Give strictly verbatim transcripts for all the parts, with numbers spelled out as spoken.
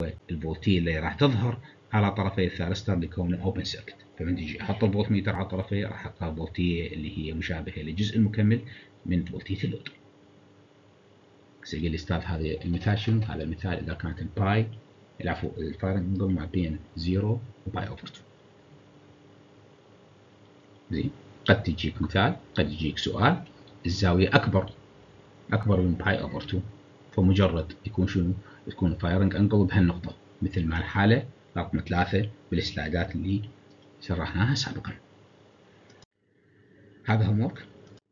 الفولتية اللي راح تظهر على طرفي الثيرستر لكونه اوبن سيركت. فمن تجي احط الفولت ميتر على طرفيه راح احط الفولتية اللي هي مشابهة للجزء المكمل من فولتية اللود. يقول لي استاذ هذا المثال شنو؟ هذا المثال اذا كانت الباي العفو الفايرنج انجل ما بين صفر وباي اوفر اثنين. زين، قد تجيك مثال، قد يجيك سؤال الزاوية اكبر اكبر من باي اوفر اثنين، فمجرد يكون شنو؟ تكون الفايرنج انجل بهالنقطة مثل ما الحالة رقم ثلاثة بالسلايدات اللي شرحناها سابقا. هذا هوم ورك.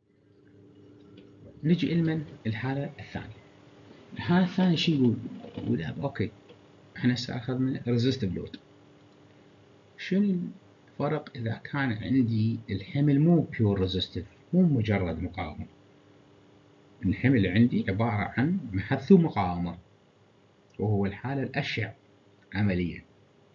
نجي لمن الحالة الثانية. الحالة الثانية شو يقول؟ يقول اوكي احنا هسه اخذنا ريزيستيف لود. شنو الفرق اذا كان عندي الحمل مو بيور ريزيستيف، مو مجرد مقاومة؟ الحمل عندي عبارة عن محث ومقاومة، وهو الحالة الاشع عمليا.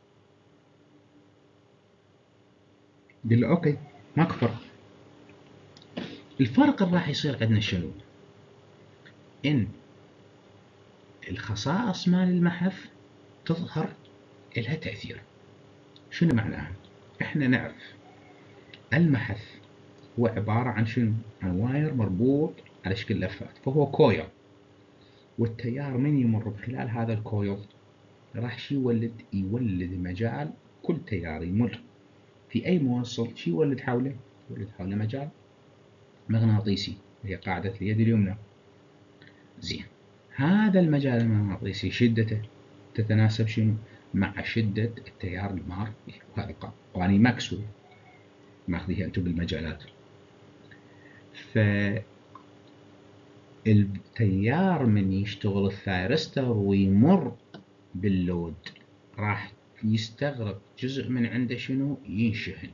قل له اوكي ماكو فرق. الفرق اللي راح يصير عندنا شنو؟ ان الخصائص مال المحث تظهر لها تأثير. شنو معناها؟ احنا نعرف المحث هو عبارة عن شنو؟ عن واير مربوط على شكل لفات، فهو كويل، والتيار من يمر بخلال هذا الكويل راح شي يولد؟ يولد مجال. كل تيار يمر في اي موصل شي يولد حوله؟ يولد حوله مجال مغناطيسي، هي قاعدة اليد اليمنى. زين، هذا المجال المغناطيسي شدته تتناسب شنو؟ مع شدة التيار المار. وهذا قوانين ماكسويل ماخذيها انتم بالمجالات. فالتيار من يشتغل الثايرستر ويمر باللود راح يستغرق جزء من عنده شنو؟ ينشحن.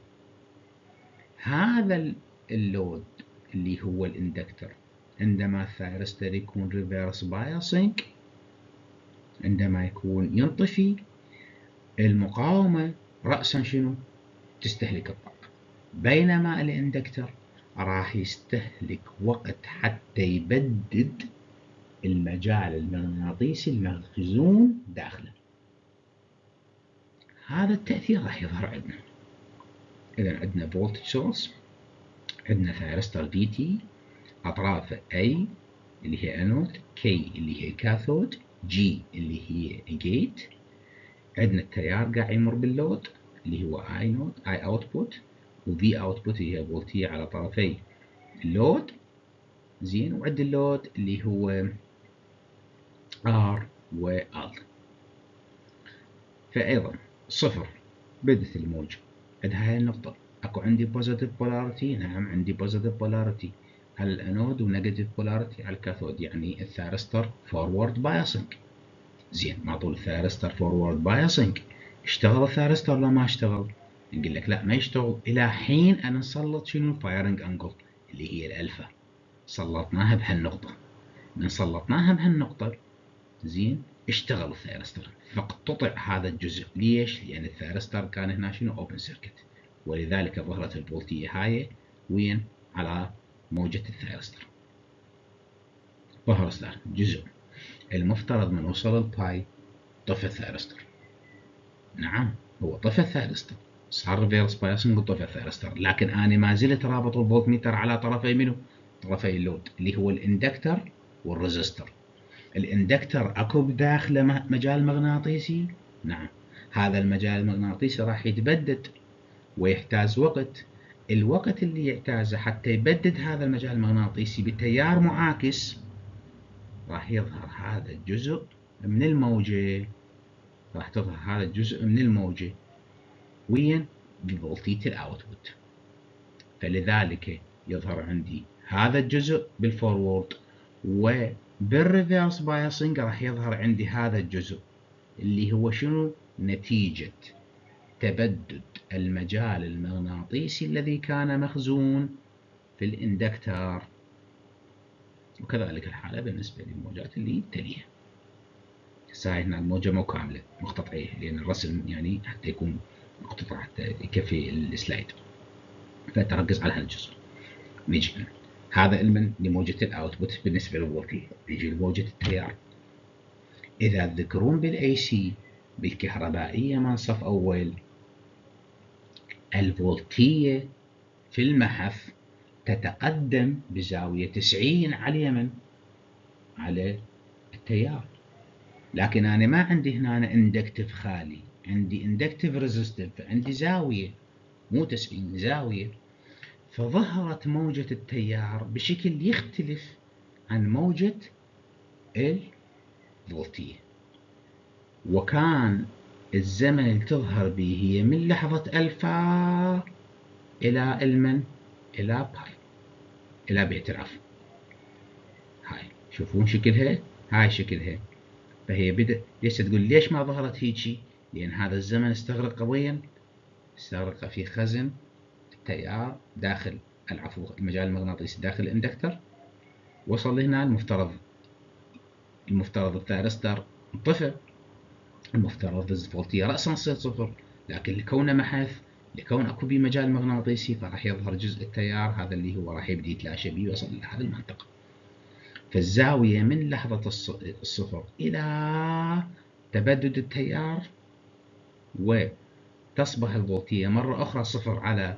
هذا اللود اللي هو الاندكتر عندما الثايرستر يكون ريفيرس بايسنج، عندما يكون ينطفي المقاومة رأسا شنو؟ تستهلك الطاقة، بينما الاندكتر راح يستهلك وقت حتى يبدد المجال المغناطيسي المخزون داخله. هذا التأثير راح يظهر عندنا. إذا عندنا فولتج سورس، عندنا ثايرستر في تي، أطرافه A اللي هي أنود، K اللي هي كاثود، G اللي هي جيت. عندنا التيار قاعد يمر باللود اللي هو I نود I output، و V output هي فولتية على طرفي اللود. زين، وعند اللود اللي هو R و L. فأيضا صفر بدت الموجة عند هاي النقطة. اكو عندي بوزيتيف بولاريتي، نعم عندي بوزيتيف بولاريتي على الانود ونيجاتيف بولاريتي على الكاثود، يعني الثايرستر فورورد بايسنج. زين، مع طول الثايرستر فورورد بايسنج اشتغل الثايرستر ولا ما اشتغل؟ نقول لك لا ما يشتغل الى حين ان نسلط شنو؟ فايرنج انجل اللي هي الالفا. سلطناها بهالنقطة، من سلطناها بهالنقطة زين اشتغل الثايرستر، فاقتطع هذا الجزء. ليش؟ لان الثايرستر كان هنا شنو؟ اوبن سيركت، ولذلك ظهرت الفولتية هاي وين؟ على موجة الثايرستر. ظهر صار جزء. المفترض من وصل الباي طفى الثايرستر. نعم هو طفى الثايرستر، صار ريفيرس بايسنج وطفى الثايرستر، لكن انا ما زلت رابط الفولت ميتر على طرفي منه؟ طرفي اللود اللي هو الاندكتر والريزستر. الاندكتر اكو بداخله مجال مغناطيسي؟ نعم، هذا المجال المغناطيسي راح يتبدد ويحتاج وقت. الوقت اللي يحتاجه حتى يبدد هذا المجال المغناطيسي بتيار معاكس راح يظهر هذا الجزء من الموجة، راح تظهر هذا الجزء من الموجة وين؟ بفولتية الاوتبوت. فلذلك يظهر عندي هذا الجزء بالفورورد، وبالريفيرس بايسنج راح يظهر عندي هذا الجزء اللي هو شنو؟ نتيجة تبدد المجال المغناطيسي الذي كان مخزون في الاندكتر. وكذلك الحالة بالنسبة للموجات اللي تليها. هسه هنا الموجة مو كاملة مقتطعية لأن الرسم يعني حتى يكون مقتطع حتى يكفي السلايد، فتركز على هالجزء. نجي هذا المن لموجة الاوتبوت بالنسبة للفولتي. نجي لموجة التيار. إذا تذكرون بالاي سي بالكهربائية مال صف أول الفولتية في المحف تتقدم بزاوية تسعين على اليمن على التيار، لكن أنا ما عندي هنا اندكتيف خالي، عندي اندكتيف ريزستيف، عندي زاوية مو تسعين، زاوية. فظهرت موجة التيار بشكل يختلف عن موجة الفولتية، وكان الزمن اللي تظهر به هي من لحظة ألفا إلى المن إلى باي، إلى بيت العفو. هاي شوفون شكلها، هاي شكلها. فهي بدأ ليش تقول ليش ما ظهرت هيجي؟ لأن هذا الزمن استغرق وين؟ استغرق في خزن التيار داخل العفو المجال المغناطيسي داخل الاندكتر. وصل هنا المفترض المفترض الثيرستر انطفى، المفترض الفولتية رأسا تصير صفر، لكن لكونه محث، لكون اكو بيه مجال مغناطيسي، فراح يظهر جزء التيار هذا اللي هو راح يبدي يتلاشى بيه ويوصل الى هذه المنطقة. فالزاوية من لحظة الصفر إلى تبدد التيار وتصبح الفولتية مرة أخرى صفر على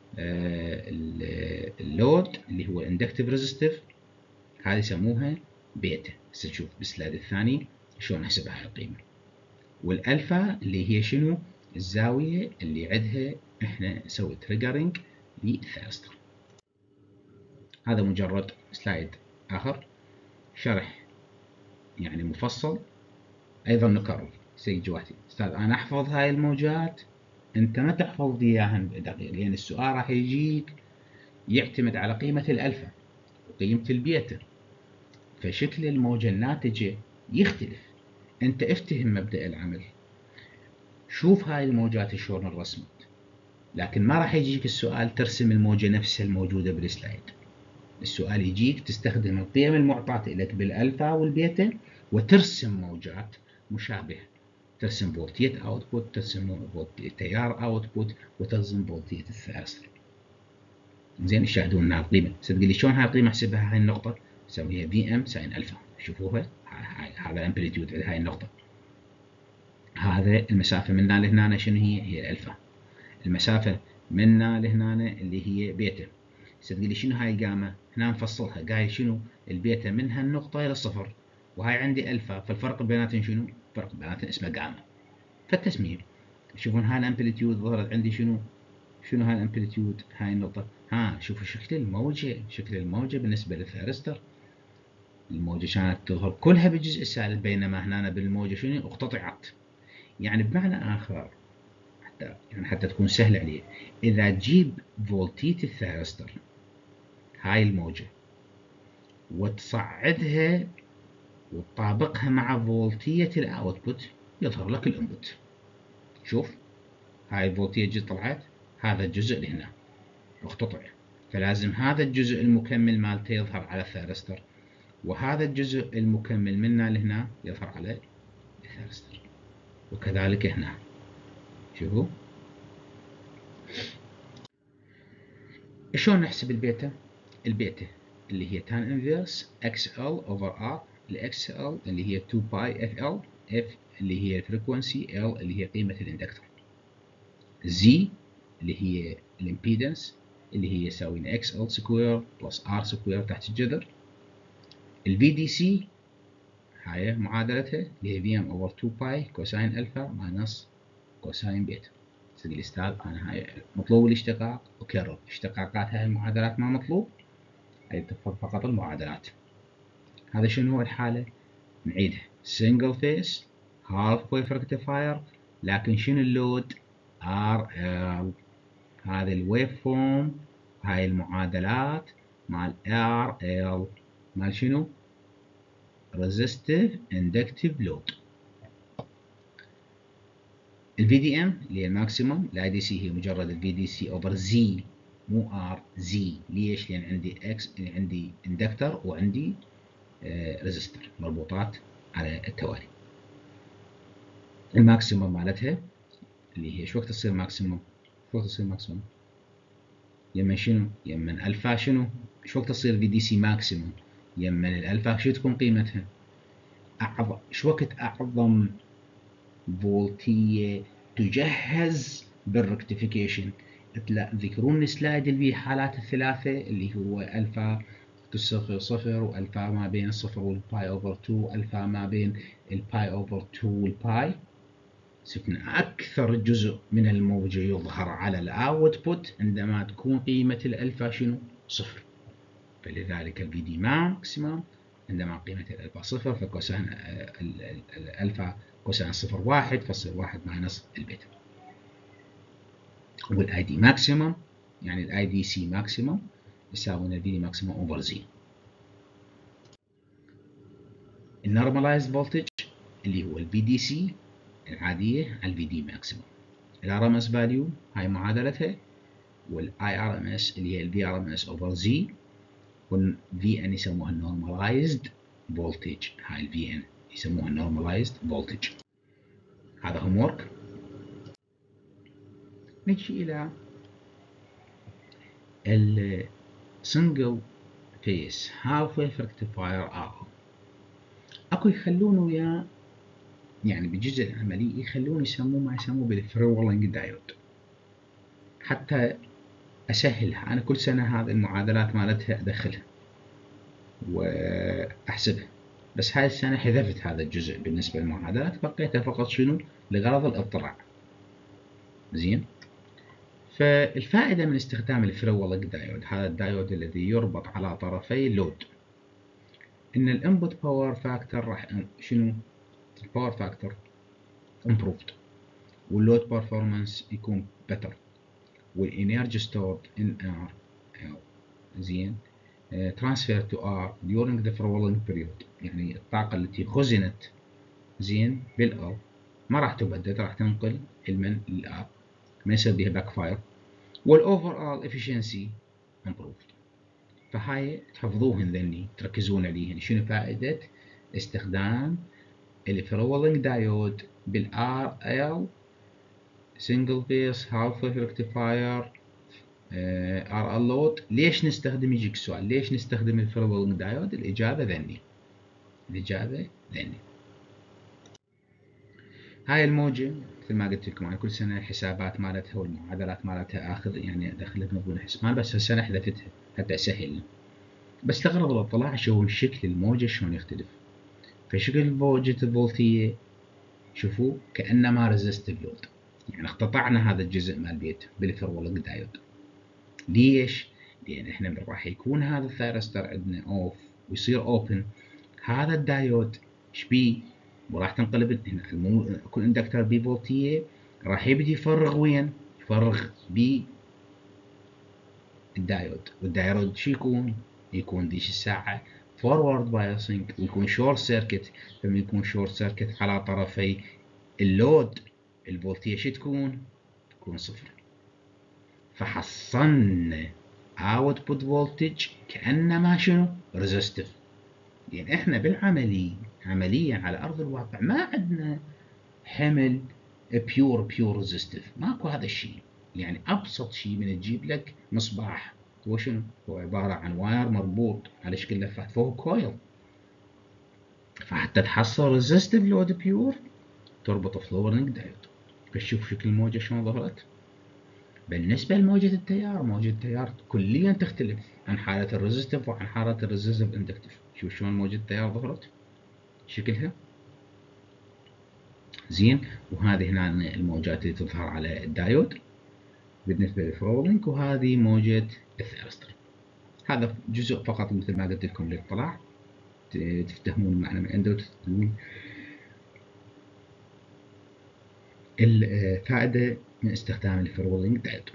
اللود اللي هو الاندكتيف ريزستيف، هذه يسموها بيتا. هسه نشوف بالسلايد الثاني شلون نحسب هاي القيمة. والألفا اللي هي شنو؟ الزاوية اللي عندها احنا نسوي تريجرنج للثيرستر. هذا مجرد سلايد آخر شرح يعني مفصل. أيضا نكرر سيد جواتي أستاذ أنا أحفظ هاي الموجات، أنت ما تحفظ لي إياها دقيق، لأن السؤال راح يجيك يعتمد على قيمة الألفا وقيمة البيتا، فشكل الموجة الناتجة يختلف. أنت افتهم مبدأ العمل، شوف هاي الموجات شلون انرسمت، لكن ما راح يجيك السؤال ترسم الموجة نفسها الموجودة بالسلايد. السؤال يجيك تستخدم القيم المعطاة لك بالألفا والبيتا وترسم موجات مشابهة، ترسم فولتية اوتبوت، ترسم تيار اوتبوت، وترسم فولتية الثيرستر. زين يشاهدون انها القيمة. تقول لي شلون هاي القيمة احسبها هاي النقطة؟ اسويها في ام ساين الفا. شوفوها هذا امبليتيود على هاي النقطة. هذا المسافة من هنا لهنا شنو هي؟ هي الالفا. المسافة من هنا لهنا اللي هي بيتا. تقول لي شنو هاي الجاما؟ هنا نفصلها، قايل شنو؟ البيتا من هالنقطة إلى الصفر، وهاي عندي ألفا، فالفرق بيناتهم شنو؟ فرق بيناتهم اسمه جاما. فالتسمية شوفون هاي الامبليتيود ظهرت عندي شنو؟ شنو هاي الامبليتيود؟ هاي النقطة. ها شوفوا شكل الموجة، شكل الموجة بالنسبة للثيرستر، الموجة كانت تظهر كلها بجزء سالب، بينما هنا بالموجة شنو؟ اقتطعت. يعني بمعنى آخر حتى يعني حتى تكون سهلة عليه، إذا تجيب فولتية الثيرستر هاي الموجة وتصعدها وتطابقها مع فولتية الاوتبوت يظهر لك الانبوت. شوف هاي الفولتية جزء طلعت، هذا الجزء اللي هنا اقتطع، فلازم هذا الجزء المكمل مالته يظهر على الثيرستر، وهذا الجزء المكمل منا لهنا يظهر على الثيرستر، وكذلك هنا. شوفوا شلون نحسب البيتا؟ البيتا اللي هي تان انفيرس اكس ال اوفر ار، الاكس ال اللي هي تو باي اف ال، اف اللي هي الفريكونسي، ال اللي هي قيمة الاندكتور، زي اللي هي الامبيدنس اللي هي يساوي اكس ال سكوير بلس ار سكوير تحت الجذر. الفي دي سي هاي معادلتها اللي هي في ام اوفر تو باي كوساين الفا ماينس كوساين بيتا. تقول لي استاذ انا هاي مطلوب الاشتقاق، وكرر اشتقاقات هاي المعادلات ما مطلوب، هاي تفضل فقط المعادلات. هذا شنو هو الحالة؟ نعيدها سنجل فيس هالف ويف ريكتيفاير، لكن شنو اللود؟ ار ال. هذا الويف فورم، هاي المعادلات مال ار ال مال شنو؟ resistive inductive load. الفي دي ام اللي هي الماكسيموم، الاي دي سي هي مجرد الفي دي سي اوفر زي مو ار، زي. ليش؟ لان عندي اكس، عندي اندكتر وعندي ريزستور مربوطات على التوالي. الماكسيموم مالتها اللي هي شو وقت تصير ماكسيموم؟ شو وقت تصير ماكسيموم؟ يمن شنو؟ يمن الفا شنو؟ شو وقت تصير في دي سي ماكسيموم؟ يمن الالفا شو تكون قيمتها؟ اعظم شو وقت اعظم فولتية تجهز بالركتيفيكيشن. تذكرون السلايد اللي فيه حالات الثلاثة اللي هو ألفا صفر صفر والفا ما بين الصفر والباي اوفر اثنين والفا ما بين الباي اوفر اثنين والباي. شفنا أكثر جزء من الموجة يظهر على الأوتبوت عندما تكون قيمة الألفا شنو؟ صفر. فلذلك الفي دي ماكسيمم عندما قيمة الألفا صفر فكوسين الألفا كوسين صفر واحد فصير واحد ماينس البيتا. والاي دي ماكسيمم يعني الاي دي سي ماكسيمم يساوي الفي دي ماكسيمم اوفر زي. النورماليزد فولتج اللي هو الفي دي سي العادية على الفي دي ماكسيمم. الار ام اس فاليو هاي معادلتها، والاي ار ام اس اللي هي الفي ار ام اس اوفر زي، والفي ان يسموها النورماليزد فولتج. هاي الفي ان يسموها النورماليزد فولتج. هذا هوم ورك. نجي الى السنجل فيس هاف ويف ريكتيفاير ار. اكو يخلونه وياه يعني بالجزء العملي يخلون يسموه ما يسموه بالفريولينج دايود حتى اسهلها. انا كل سنه هذه المعادلات مالتها ادخلها واحسبها، بس هاي السنه حذفت هذا الجزء بالنسبه للمعادلات، بقيتها فقط شنو لغرض الاطلاع. زين. فالفائده من استخدام الفريولينج دايود، هذا الدايود الذي يربط على طرفي اللود، ان الانبوت باور فاكتور راح شنو الباور فاكتور improved، واللود performance يكون better، والenergy stored in R زين transfer to R during the following period، يعني الطاقة التي خزنت زين بالآر ما راح تبدد، راح تنقل المن للآر ما يصير بها باك فاير، والoverall efficiency improved. فهاي تحفظوهن ذني تركزون عليهن. شنو فائدة استخدام الفرولينج دايود بالآر ال سنجل فيس هاف ويف ريكتيفاير ار ال لود؟ ليش نستخدم، يجيك السؤال ليش نستخدم الفرولينج دايود؟ الإجابة ذني الإجابة ذني. هاي الموجة مثل ما قلت لكم أنا كل سنة الحسابات مالتها والمعادلات مالتها آخذ يعني أدخلها بنظام حسبان، بس هالسنة حذفتها حتى أسهل، بس لغرض الاطلاع أشوف شكل الموجة شلون يختلف. فشكل موجة الفولتية شوفوا كأنما ريزستيف لود، يعني اقتطعنا هذا الجزء مال البيت بالفرولينج دايود. ليش؟ لأن احنا راح يكون هذا الثيرستر عندنا اوف ويصير اوبن، هذا الدايود ايش بيه؟ وراح تنقلب هنا يكون اندكتر بي فولتية، راح يبدي يفرغ وين؟ يفرغ بي الدايود، والدايود شو يكون؟ يكون ديش الساعة فورورد بايسنج ويكون شورت سيركت. فلما يكون شورت سيركت على طرفي اللود الفولتية شو تكون؟ تكون صفر. فحصلنا اوتبوت فولتج كأنما شنو؟ ريزستيف. يعني احنا بالعملي عمليا على ارض الواقع ما عندنا حمل بيور بيور ريزستيف، ماكو هذا الشيء. يعني ابسط شيء من تجيب لك مصباح هو شنو؟ هو عبارة عن واير مربوط على شكل لفات فوق كويل، فحتى تحصل ريزستيف لود بيور تربط فلورينج دايود. فشوف شكل الموجة شلون ظهرت. بالنسبة لموجة التيار، موجة التيار كليا تختلف عن حالة الريزستيف وعن حالة الريزستيف اندكتيف. شوف شلون موجة التيار ظهرت شكلها زين. وهذه هنا الموجات اللي تظهر على الدايود بالنسبة للفرولينج، وهذه موجة الثيرستر. هذا جزء فقط مثل ما قلت لكم للاطلاع تفتهمون المعنى من عنده وتفتهمون الفائدة من استخدام الفرولينج دايود.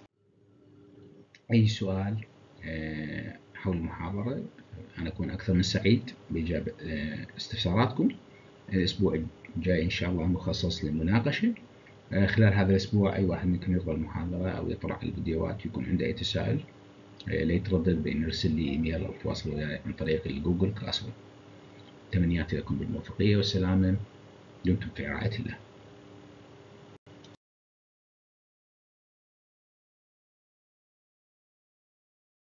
أي سؤال حول المحاضرة أنا أكون أكثر من سعيد بإجابة استفساراتكم. الأسبوع الجاي إن شاء الله مخصص للمناقشة. خلال هذا الأسبوع أي واحد منكم يقرأ المحاضرة أو يطلع على الفيديوهات يكون عنده أي تساؤل لا يتردد بأن يرسل لي إيميل أو يتواصل وياي عن طريق الجوجل كلاس روم. تمنياتي لكم بالموفقية والسلامة، دمتم في رعاية الله.